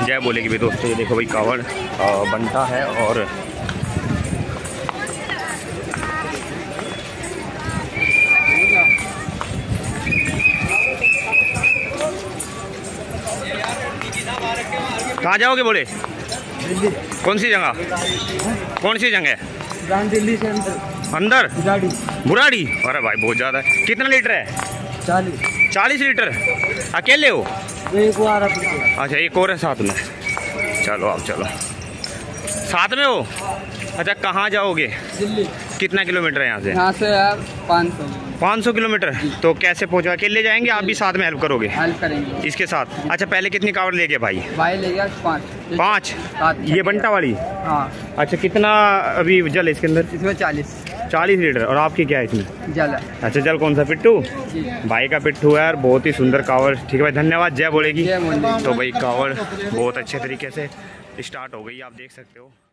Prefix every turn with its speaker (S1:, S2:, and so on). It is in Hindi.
S1: जय बोलेगी भी दोस्तों। ये देखो भाई कावड़ बनता है और कहाँ जाओगे बोले?
S2: दिल्ली।
S1: कौन सी जगह? कौन सी जगह?
S2: दिल्ली से
S1: अंदर
S2: बुराड़ी।
S1: बुराड़ी? अरे भाई बहुत ज़्यादा है। कितना लीटर है? 40 लीटर। अकेले हो?
S2: एक और
S1: अच्छा एक और है साथ में। चलो आप चलो साथ में हो। अच्छा कहाँ जाओगे?
S2: दिल्ली।
S1: कितना किलोमीटर है यहाँ से?
S2: यहाँ से
S1: 500 किलोमीटर। तो कैसे पहुँचा? अकेले जाएंगे आप भी साथ में हेल्प करोगे?
S2: हेल्प करेंगे
S1: इसके साथ। अच्छा पहले कितनी कावड़ ले गए भाई?
S2: ले गया 5।
S1: ये बंटा वाली?
S2: हाँ।
S1: अच्छा कितना अभी जल है इसके अंदर?
S2: इसमें 40
S1: लीटर। और आपकी क्या है इसमें?
S2: जल है।
S1: अच्छा जल कौन सा? पिट्ठू भाई का पिट्ठू है यार, बहुत ही सुंदर कावड़। ठीक है भाई धन्यवाद। जय बोलेगी। तो भाई कावड़ बहुत अच्छे तरीके से स्टार्ट हो गई, आप देख सकते हो।